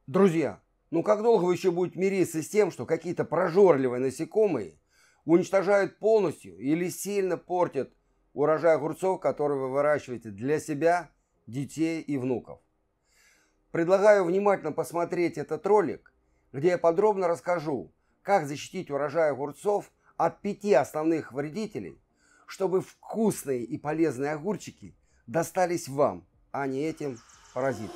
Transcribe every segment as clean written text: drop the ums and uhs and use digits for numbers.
Друзья, ну как долго вы еще будете мириться с тем, что какие-то прожорливые насекомые уничтожают полностью или сильно портят урожай огурцов, которые вы выращиваете для себя, детей и внуков? Предлагаю внимательно посмотреть этот ролик, где я подробно расскажу, как защитить урожай огурцов от 5 основных вредителей, чтобы вкусные и полезные огурчики достались вам, а не этим паразитам.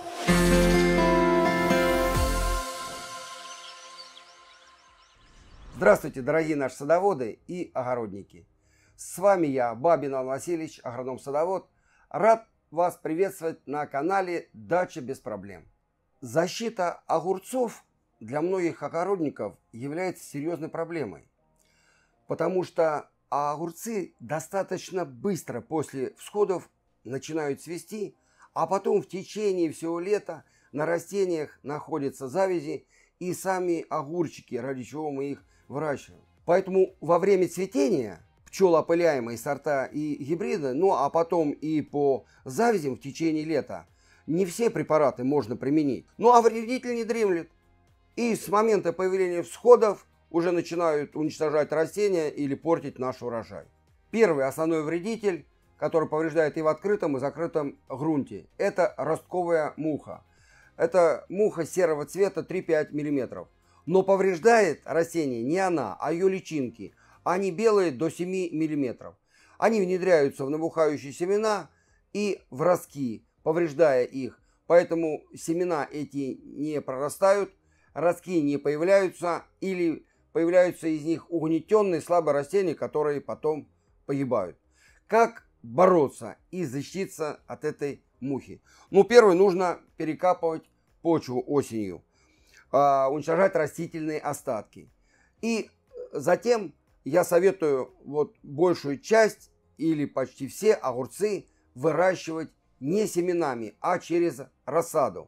Здравствуйте, дорогие наши садоводы и огородники. С вами я, Бабин Иван Васильевич, агроном-садовод. Рад вас приветствовать на канале «Дача без проблем». Защита огурцов для многих огородников является серьезной проблемой, потому что огурцы достаточно быстро после всходов начинают цвести, а потом в течение всего лета на растениях находятся завязи и сами огурчики, ради чего мы их выращиваем. Поэтому во время цветения пчелоопыляемые сорта и гибриды, ну а потом и по завязям в течение лета, не все препараты можно применить. Ну а вредитель не дремлет. И с момента появления всходов уже начинают уничтожать растения или портить наш урожай. Первый основной вредитель, который повреждает и в открытом, и закрытом грунте, это ростковая муха. Это муха серого цвета 3-5 мм. Но повреждает растение не она, а ее личинки. Они белые до 7 мм. Они внедряются в набухающие семена и в ростки, повреждая их. Поэтому семена эти не прорастают, ростки не появляются или появляются из них угнетенные слабые растения, которые потом погибают. Как бороться и защититься от этой мухи? Ну, первое, нужно перекапывать почву осенью, уничтожать растительные остатки. И затем я советую большую часть или почти все огурцы выращивать не семенами, а через рассаду.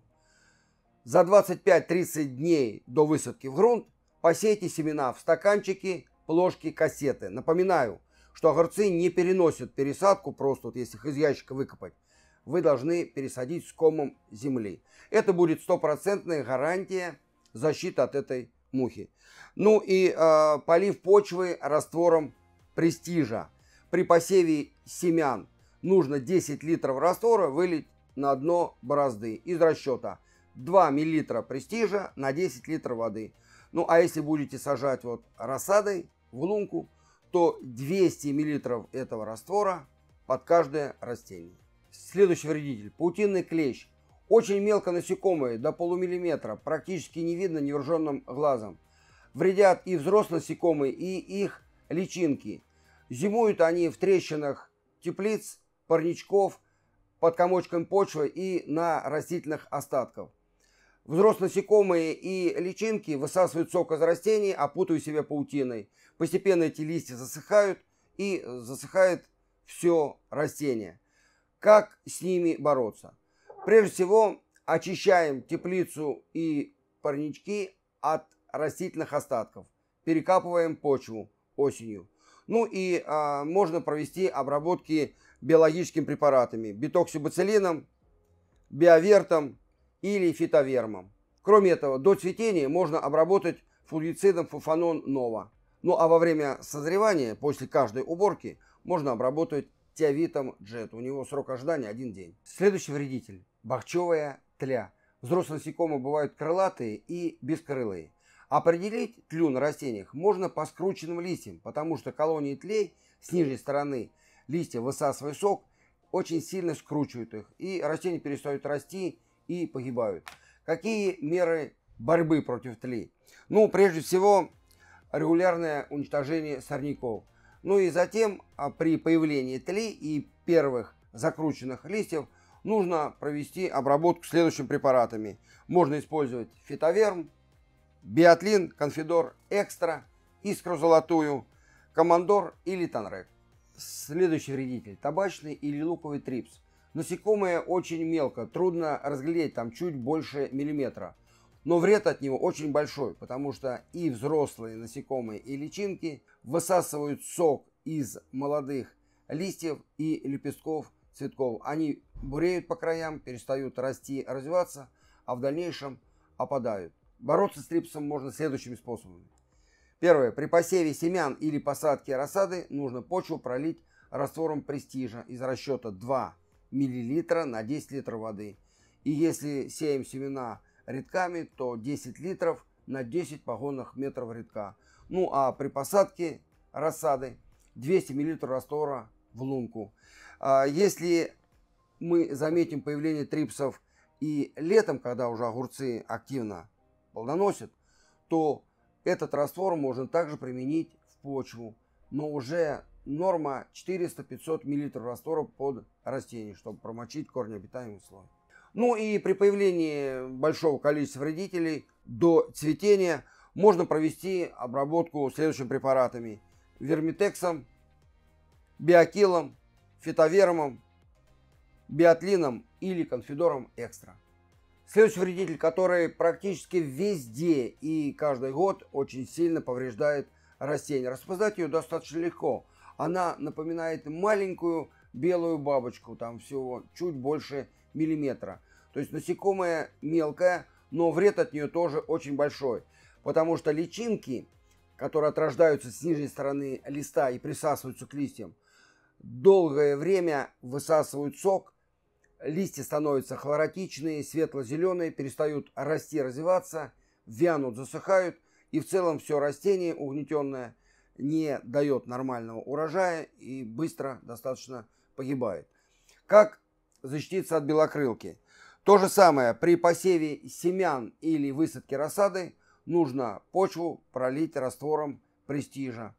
За 25-30 дней до высадки в грунт посейте семена в стаканчики, плошки, кассеты. Напоминаю, что огурцы не переносят пересадку, просто если их из ящика выкопать. Вы должны пересадить с комом земли. Это будет стопроцентная гарантия защиты от этой мухи. Ну и полив почвы раствором престижа. При посеве семян нужно 10 литров раствора вылить на дно борозды из расчета 2 мл престижа на 10 литров воды. Ну а если будете сажать рассадой в лунку, то 200 мл этого раствора под каждое растение. Следующий вредитель – паутинный клещ. Очень мелко насекомые, до полумиллиметра, практически не видно невооруженным глазом. Вредят и взрослые насекомые, и их личинки. Зимуют они в трещинах теплиц, парничков, под комочком почвы и на растительных остатках. Взрослые насекомые и личинки высасывают сок из растений, опутывая себя паутиной. Постепенно эти листья засыхают и засыхает все растение. Как с ними бороться? Прежде всего, очищаем теплицу и парнички от растительных остатков. Перекапываем почву осенью. Ну и можно провести обработки биологическими препаратами. Бетоксибациллином, биовертом или фитовермом. Кроме этого, до цветения можно обработать фунгицидом фуфанон нова. Ну а во время созревания, после каждой уборки, можно обработать тиавитом джет. У него срок ожидания 1 день. Следующий вредитель – бахчевая тля. Взрослые насекомые бывают крылатые и бескрылые. Определить тлю на растениях можно по скрученным листьям, потому что колонии тлей с нижней стороны листья, высасывая сок, очень сильно скручивают их, и растения перестают расти и погибают. Какие меры борьбы против тлей? Ну, прежде всего, регулярное уничтожение сорняков. Ну и затем, при появлении тлей и первых закрученных листьев, нужно провести обработку следующими препаратами. Можно использовать фитоверм, биотлин, конфидор экстра, искру золотую, командор или танрек. Следующий вредитель – табачный или луковый трипс. Насекомое очень мелко, трудно разглядеть, там чуть больше миллиметра. Но вред от него очень большой, потому что и взрослые насекомые, и личинки высасывают сок из молодых листьев и лепестков цветков. Они буреют по краям, перестают расти, развиваться, а в дальнейшем опадают. Бороться с трипсом можно следующими способами. Первое. При посеве семян или посадке рассады нужно почву пролить раствором престижа из расчета 2 мл на 10 литров воды. И если сеем семена рядками, то 10 литров на 10 погонных метров рядка. Ну а при посадке рассады 200 мл раствора в лунку. Если мы заметим появление трипсов и летом, когда уже огурцы активно плодоносят, то этот раствор можно также применить в почву, но уже норма 400-500 мл раствора под растение, чтобы промочить корнеобитаемый слой. Ну и при появлении большого количества вредителей до цветения можно провести обработку следующими препаратами: вермитексом, биокилом, фитовермом, биотлином или конфидором экстра. Следующий вредитель, который практически везде и каждый год очень сильно повреждает растения. Распознать ее достаточно легко. Она напоминает маленькую белую бабочку, там всего чуть больше миллиметра. То есть насекомое мелкое, но вред от нее тоже очень большой. Потому что личинки, которые отрождаются с нижней стороны листа и присасываются к листьям, долгое время высасывают сок, листья становятся хлоротичные, светло-зеленые, перестают расти, развиваться, вянут, засыхают, и в целом все растение угнетенное не дает нормального урожая и быстро достаточно погибает. Как защититься от белокрылки? То же самое при посеве семян или высадке рассады нужно почву пролить раствором престижа.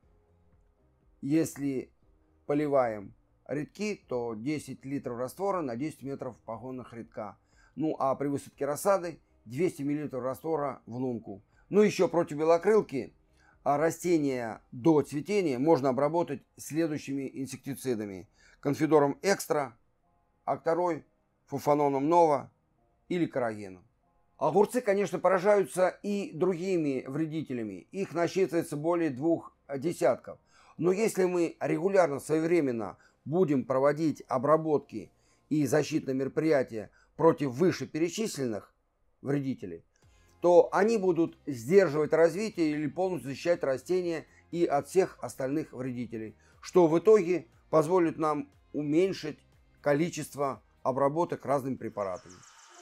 Если поливаем рядки, то 10 литров раствора на 10 метров погонных рядка. Ну а при высадке рассады 200 мл раствора в лунку. Ну еще против белокрылки растения до цветения можно обработать следующими инсектицидами: конфидором экстра, акторой, фуфаноном нова или карагеном. Огурцы, конечно, поражаются и другими вредителями. Их насчитывается более 2 десятков. Но если мы регулярно, своевременно будем проводить обработки и защитные мероприятия против вышеперечисленных вредителей, то они будут сдерживать развитие или полностью защищать растения и от всех остальных вредителей, что в итоге позволит нам уменьшить количество обработок разными препаратами.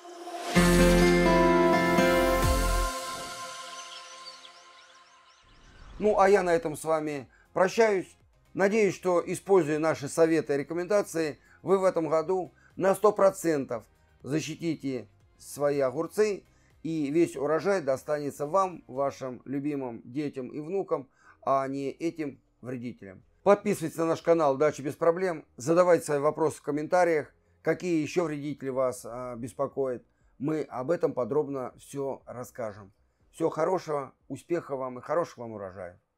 Ну а я на этом с вами прощаюсь. Надеюсь, что, используя наши советы и рекомендации, вы в этом году на 100% защитите свои огурцы, и весь урожай достанется вам, вашим любимым детям и внукам, а не этим вредителям. Подписывайтесь на наш канал «Дача без проблем», задавайте свои вопросы в комментариях, какие еще вредители вас беспокоят. Мы об этом подробно все расскажем. Всего хорошего, успехов вам и хороших вам урожаев.